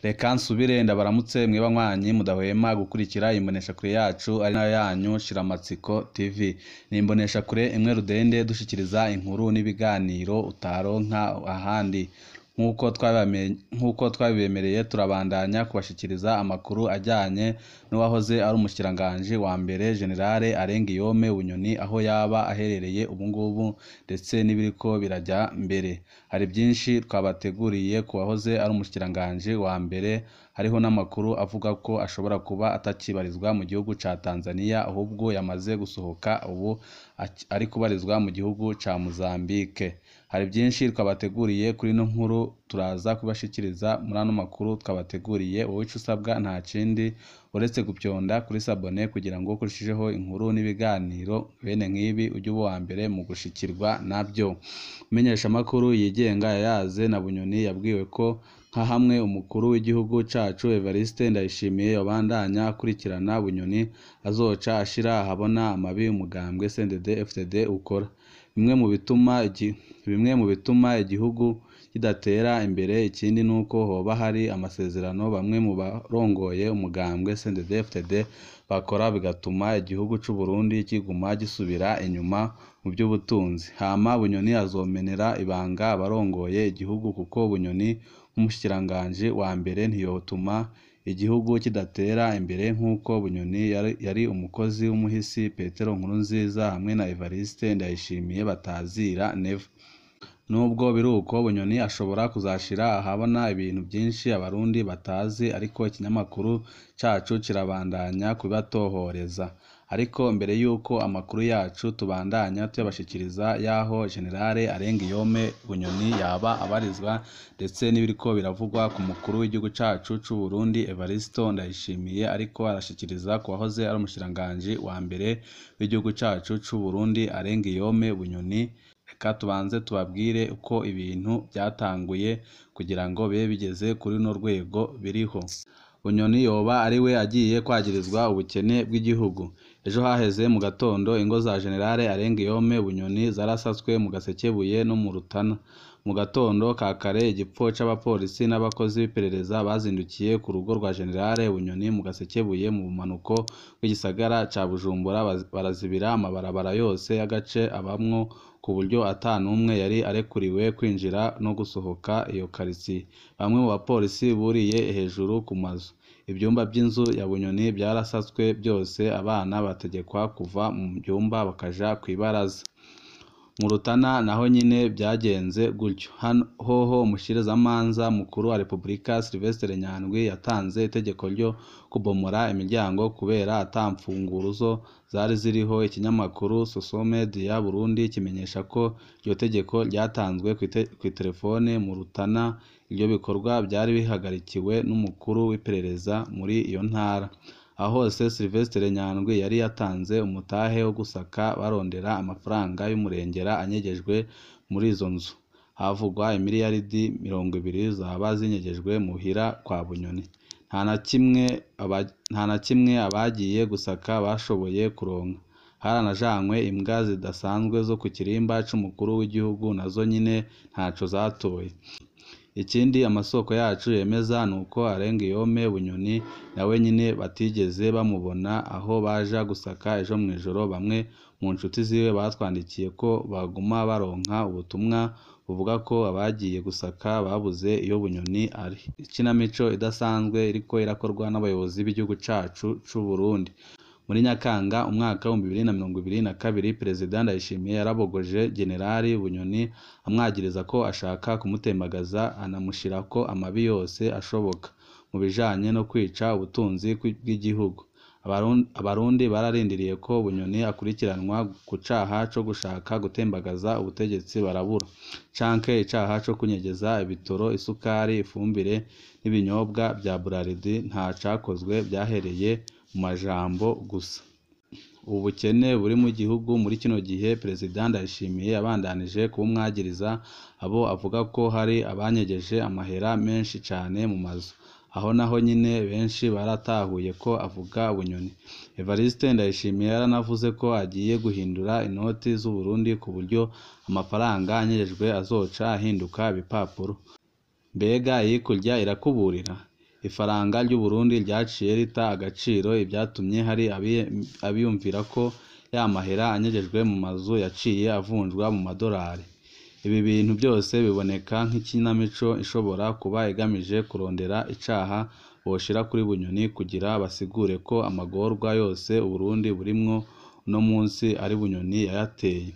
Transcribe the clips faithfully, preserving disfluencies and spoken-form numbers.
Reka nsubire ndabaramutse mwe banywanyi mudahwema gukurikira imbonesha kure yacu ari nayo yanyu Shiramatsiko T V. Ni imbonesha kure imwe rudende dushikiriza inkuru n'ibiganiro utaronka ahandi. Nkuko twabamenye nkuko twabibemereye turabandanya kubashikiriza amakuru ajyanye n'uwahoze ari umushikiranganje wa mbere Generale Arengiyome Bunyoni aho yaba aherereye ubu ngubu ndetse n'ibiriko birajya mbere. Hari byinshi twabateguriye kuwahoze ari umushikiranganje wa mbere, hariho n'amakuru avuga ko ashobora kuba atakibarizwa mu gihugu ca Tanzania ahubwo yamaze gusohoka ubu ari kubarizwa mu gihugu ca Mozambique. Hari byinshi twabateguriye kuri no nkuru turaza kubashikiriza muri ano makuru twabateguriye. Wowe ico usabwa nta kindi uretse gupyonda kuri sabone kugira ngo kurushijeho inkuru n'ibiganiro bene nk'ibi ujye uba wa mbere mu gushikirwa nabyo. Menyesha makuru yigenga yayaze na Bunyoni yabwiwe ko nka hamwe umukuru w'igihugu cacu Evariste Ndayishimiye yabandanya kurikirana Bunyoni azoca ashira ahabona amabi umugambwe C N D D F D D ukora. Bimwe mu bituma bimwe mu bituma igihugu kidatera imbere, ikindi nuko hoba hari amasezerano bamwe mu barongoye umugambwe C N D D F D D bakora bigatuma igihugu c'u Burundi kiguma gisubira inyuma mu by'ubutunzi. Hama Bunyoni azomenera ibanga abarongoye igihugu kuko Bunyoni nk'umushikiranganje wa mbere ntiyotuma igihugu kidatera imbere nk'uko Bunyoni yari, yari umukozi w'umuhisi Petero Nkurunziza hamwe na Evariste Ndayishimiye batazira neva. Nubwo biruko Bunyoni ashobora kuzashira ahabona ibintu byinshi abarundi batazi, ariko ikinyamakuru cacu kirabandanya kubatohoreza. Ariko mbere yuko amakuru yacu tubandanya tuyabashikiriza yaho Generale Arengiyome Bunyoni yaba abarizwa ndetse n'ibiriko biravugwa ku mukuru w'igihugu cacu c'u Burundi Evariste Ndayishimiye ariko arashikiriza ku wahoze ari umushikiranganje wa mbere w'igihugu cacu c'u Burundi Arengiyome Bunyoni. Reka tubanze tubabwire uko ibintu byatanguye kugira ngo bibe bigeze kuri no rwego biriho. Bunyoni yoba ari we agiye kwagirizwa ubukene bw'igihugu. Ejo haheze mu gatondo ingo za Generale Arengiyome Bunyoni zarasatswe mu Gasekebuye no mu Rutana. Mu gatondo ka kare igipfo c'abapolisi n'abakozi b'iperereza bazindukiye ku rugo rwa Generale Bunyoni mu Gasekebuye mu bumanuko bw'igisagara ca Bujumbura, barazibira amabarabara yose y'agace abamwo ku buryo ata numwe yari arekuriwe kwinjira no gusohoka iyo quartier. Bamwe mu bapolisi buriye hejuru ku mazu. Ibyumba by'inzu ya Bunyoni byarasatswe byose, abana bategekwa kuva mu byumba bakaja kwibaraza. Mu Rutana naho nyine byagenze gutyo. Hoho umushirizamanza mukuru wa Republika Sylvestre Nyandwi yatanze itegeko ryo kubomora imiryango kubera atamfunguruzo zari ziriho. Ikinyamakuru Sosomedia Burundi kimenyesha ko iryo tegeko ryatanzwe ku telefone mu Rutana. Ibyo bikorwa byari bihagarikiwe n'umukuru w'iperereza muri iyo ntara. Aho hose Sylvestre Nyandwi yari yatanze umutahe wo gusaka barondera amafaranga y'umurengera anyegejwe muri izo nzu. Havugwa imiliyaridi mirongo ibiri zaba zinyegejwe muhira kwa Bunyoni. Nta na kimwe nta na kimwe abagiye gusaka bashoboye kuronka. Haranajanywe imbwa zidasanzwe zo ku kirimba c'umukuru w'igihugu, nazo nyine ntaco zatoye. Ikindi amasoko yacu yemeza nuko Arengiyome Bunyoni nawe nyine batigeze bamubona aho baja gusaka ejo mwijoro. Bamwe mu nshuti ziwe batwandikiye ko baguma baronka ubutumwa buvuga ko abagiye gusaka babuze iyo Bunyoni ari. Ikinamico idasanzwe iriko irakorwa n'abayobozi b'igihugu cacu c'u Burundi. Muri Nyakanga umwaka wa bibiri na mirongo ibiri na kabiri Perezida Ndayishimiye yarabogoje Generali Bunyoni amwagiriza ko ashaka kumutembagaza, anamushirako amabi yose ashoboka mu bijanye no kwica ubutunzi bw'igihugu. Abarundi bararindiriye ko Bunyoni akurikiranwa ku caha co gushaka gutembagaza ubutegetsi barabura, canke icaha co kunyegeza ibitoro, isukari, ifumbire n'ibinyobwa bya Bralirwa. Nta cakozwe, byahereye mu majambo gusa. Ubukene buri mu gihugu muri kino gihe Perezida Ndayishimiye yabandanije kumwagiriza abo avuga ko hari abanyegeje amahera menshi cane mu mazu. Aho naho nyine benshi baratahuye ko avuga Bunyoni. Evariste Ndayishimiye yaranavuze ko agiye guhindura inoti z'u Burundi ku buryo amafaranga anyejejwe azoca ahinduka ibipapuro. Mbega iyi kurya irakuburira? ifaranga ry'u Burundi ryaciye rita agaciro, ibyatumye hari abiyumvira ko ya mahera anyegejwe mu mazu yaciye avunjwa mu madolari. Ibi bintu byose biboneka nk'ikinamico ishobora kuba igamije kurondera icaha boshira kuri Bunyoni kugira basigure ko amagorwa yose Uburundi burimwo uno munsi ari Bunyoni yayateye.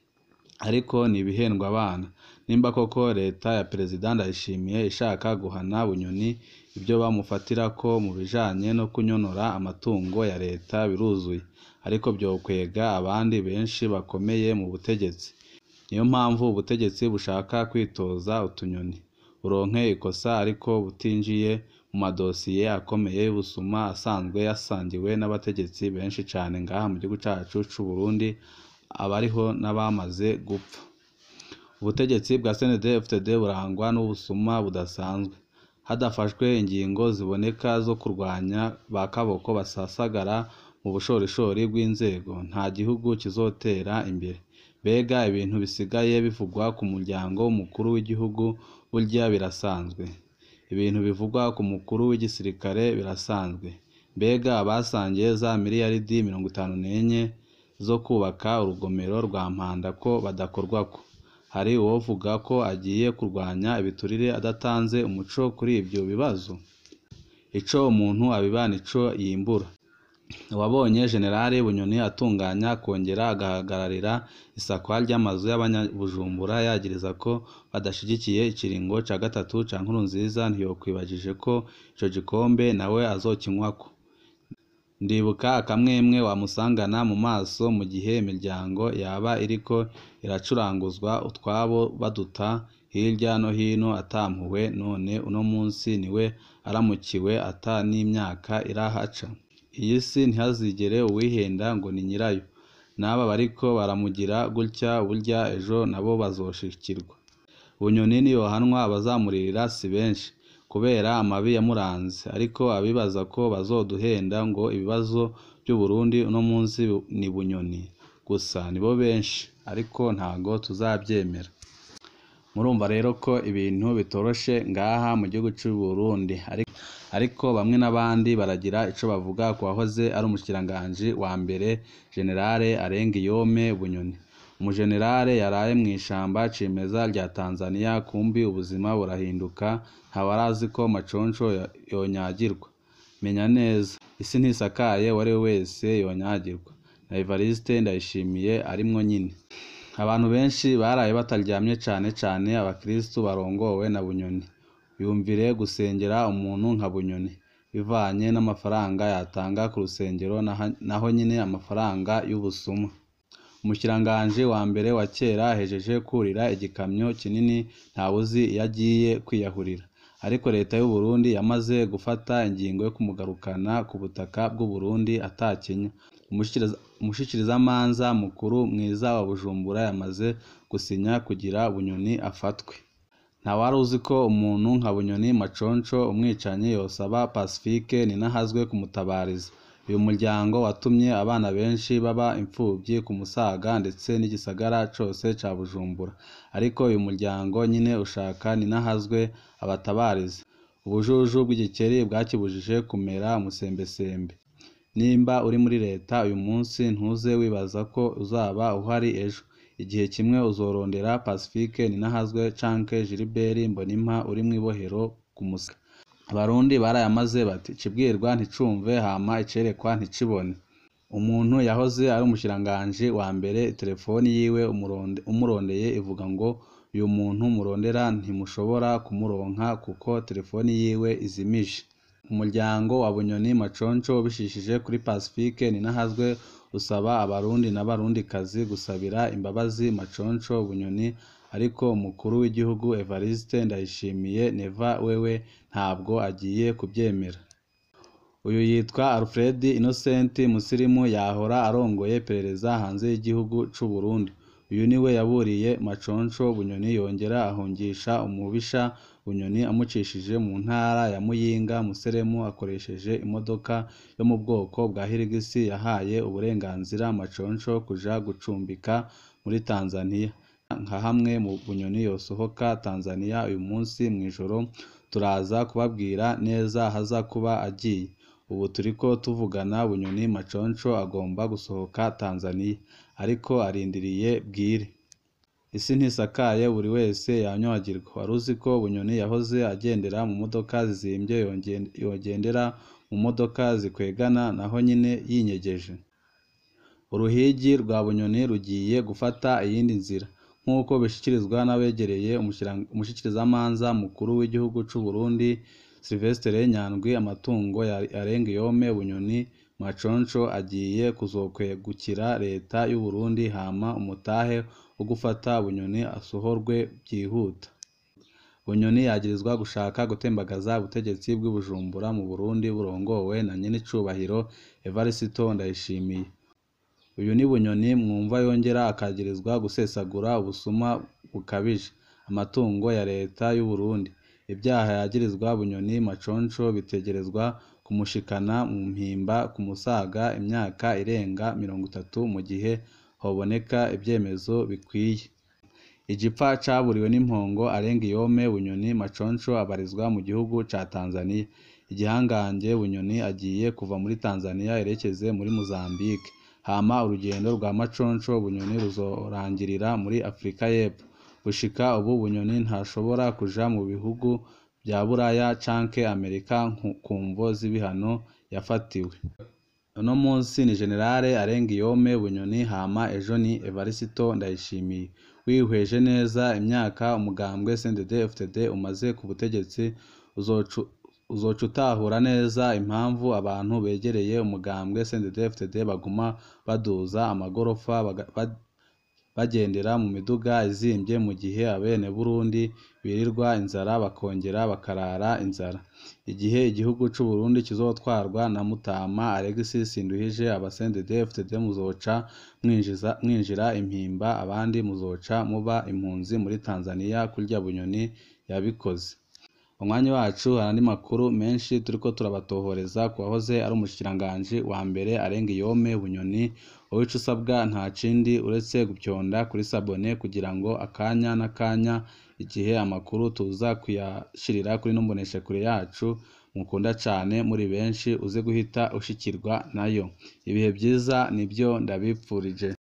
Ariko nibihendwa abana, nimba koko leta ya Perezida Ndayishimiye ishaka guhana Bunyoni, ibyo bamufatira ko mu bijanye no kunyonora amatungo ya leta biruzuye, ariko byokwega abandi benshi bakomeye mu butegetsi. Niyo mpamvu ubutegetsi bushaka kwitoza utunyoni, buronke ikosa ariko butinjiye mu madosiye akomeye y'ubusuma asanzwe yasangiwe n'abategetsi benshi cane ngaha mu gihugu cacu c'u Burundi, abariho n'abamaze gupfa. Ubutegetsi bwa C N D D F D D burangwa n'ubusuma budasanzwe, hadafashwe ingingo ziboneka zo kurwanya ba kaboko basasagara mu bushorishori bw'inzego, nta gihugu kizotera imbere. Bega ibintu bisigaye bivugwa ku muryango mukuru w'igihugu burya birasanzwe, ibintu bivugwa ku mukuru w'igisirikare birasanzwe. Mbega abasangiye za miliyaridi mirongo itanu n'enye zo kubaka urugomero rwa Mpanda ko badakorwako? Hari uwovuga ko agiye kurwanya ibiturire adatanze umuco kuri ibyo bibazo? Ico umuntu abibana ico yimbura. Wabonye Generali Bunyoni atunganya kongera agahagararira isakwa ry'amazu y'abanyabujumbura yagiriza ko badashigikiye ikiringo ca gatatu ca Nkurunziza, ntiyokwibajije ko ico gikombe nawe azokinywako. Ndibuka akamwemwe wamusangana mu maso mu gihe imiryango yaba iriko iracuranguzwa utwabo baduta hirya no hino atampuwe, none uno munsi niwe aramukiwe ata n'imyaka irahaca. Iyi si ntihazigere uwihenda ngo ni nyirayo, n'aba bariko baramugira gutya burya ejo nabo bazoshikirwa. Bunyoni niyohanwa abazamuririra si benshi kubera amabi yamuranze, ariko abibaza ko bazoduhenda ngo ibibazo by'u Burundi uno munsi ni Bunyoni gusa nibo benshi, ariko ntago tuzabyemera. Murumva rero ko ibintu bitoroshe ngaha mu gihugu cy'u Burundi, ariko bamwe n'abandi baragira ico bavuga ku wahoze ari umushikiranganji wa mbere Generale Arengiyome Bunyoni. Umugenerale yaraye mu ishamba cimeza rya Tanzania, kumbi ubuzima burahinduka, ntawarazi ko maconco yonyagirwa. Menya neza, isi ntisakaye uwari we wese yonyagirwa, na Evariste Ndayishimiye arimwo nyine. Abantu benshi baraye bataryamye cane cane abakristu barongowe na Bunyoni. Yumvire gusengera umuntu nka Bunyoni bivanye n'amafaranga yatanga ku rusengero, naho nyine amafaranga y'ubusuma. Umushikiranganje wa mbere wa kera hejeje kurira igikamyo kinini ntawuzi iyo agiye kwiyahurira, ariko leta y'u Burundi yamaze gufata ingingo yo kumugarukana ku butaka bw'u Burundi atakenya. Umushikirizamanza mukuru mwiza wa Bujumbura yamaze gusinya kugira Bunyoni afatwe. Ntawari uzi ko umuntu nka Bunyoni maconco umwicanyi yosaba Pacifique Ninahazwe kumutabariza. Uyu muryango watumye abana benshi baba imfuvyi ku Musaga ndetse n'igisagara cose ca Bujumbura, ariko uyu muryango nyine ushaka Ninahazwe abatabariza. Ubujuju bw'igikeri bwakibujije kumera umusembesembe. Nimba uri muri leta uyu munsi ntuze wibaza ko uzaba uhari ejo. Igihe kimwe uzorondera Pacifique Ninahazwe canke Gilbert Mbonimpa uri mwibohero ku Musaga. Abarundi barayamaze bati cibwirwa nticumve hama icerekwa nticibone. Umuntu yahoze ari umushikiranganje wa mbere, telefoni yiwe umuronde umurondeye ivuga ngo uyu muntu murondera ntimushobora kumuronka kuko telefoni yiwe izimije. Umuryango wa Bunyoni maconco bishishije kuri Pacifique Ninahazwe usaba abarundi n'abarundikazi gusabira imbabazi maconco Bunyoni, ariko umukuru w'igihugu Evariste Ndayishimiye neva wewe ntabwo agiye kubyemera. Uyu yitwa Alfred Innocent Musirimu, yahora arongoye perereza hanze y'igihugu c'u Burundi. Uyu niwe yaburiye maconco Bunyoni yongera ahungisha umubisha Bunyoni amucishije mu ntara ya Muyinga. Museremu akoresheje imodoka yo mu bwoko bwa Hilux yahaye uburenganzira maconco kuja gucumbika muri Tanzania. Nka hamwe mu Bunyoni yosohoka Tanzania uyu munsi mwijoro turaza kubabwira neza haza kuba agiye. Ubu turiko tuvugana Bunyoni Maconco agomba gusohoka Tanzania, ariko arindiriye bwire. Isi ntisakaye buri wese yanyohagirwa. Wari uzi ko Bunyoni yahoze agendera mu modoka zizimvye yogendera mu modoka zikwegana naho nyine yinyegeje? Uruhigi rwa Bunyoni rugiye gufata iyindi nzira nk'uko bishikirizwa n'abegereye umushikirizamanza mukuru w'igihugu c'u Burundi Sylvestre Nyandwi. Amatungo yarenga yome Bunyoni Maconco agiye kuzokwegukira leta y'u Burundi, hama umutahe wo gufata Bunyoni asohorwe byihuta. Bunyoni yagirizwa gushaka gutembagaza ubutegetsi bw'i Bujumbura mu Burundi burongowe na nyenicubahiro Evariste Ndayishimiye. Uyu ni Bunyoni mwumva yongera akagirizwa gusesagura ubusuma bukabije amatungo ya leta y'u Burundi. Ibyaha yagirizwa Bunyoni Maconco bitegerezwa kumushikana mu mpimba ku musaga imyaka irenga mirongo itatu mu gihe hoboneka ibyemezo bikwiye. Igipfa caburiwe n'impongo arenga yome Bunyoni Maconco abarizwa mu gihugu ca Tanzania. Igihangange Bunyoni agiye kuva muri Tanzania erekeze muri Mozambique, hama urugendo rwa Maconco Bunyoni ruzorangirira muri Afrika y'Epfo. Gushika ubu Bunyoni ntashobora kuja mu bihugu bya Buraya canke Amerika ku mvo z'ibihano yafatiwe. Uno munsi ni Generale arenga yome Bunyoni, hama ejo ni Evariste Ndayishimiye. Wihweje neza imyaka umugambwe C N D D F D D umaze ku butegetsi uzoca utahura neza impamvu abantu begereye umugambwe C N D D F D D baguma baduza amagorofa bagendera mu miduga izimvye mu gihe abene Burundi birirwa inzara bakongera bakarara inzara. Igihe igihugu c'u Burundi kizotwarwa na Mutama Alexis Nduhije, aba C N D D F D D muzoca mwinjiza mwinjira impimba, abandi muzoca muba impunzi muri Tanzania kurya Bunyoni yabikoze. Umwanya wacu harandi makuru menshi turiko turabatohoreza ku wahoze ari umushikiranganje wa mbere arenga yome Bunyoni. Wowe ico usabwa nta kindi uretse gupyonda kuri sabone kugira ngo akanya n'akanya igihe amakuru tuza kuyashirira kuri nombonesha kure yacu mukunda cane muri benshi uze guhita ushikirwa nayo. Ibihe byiza nibyo ndabipfurije.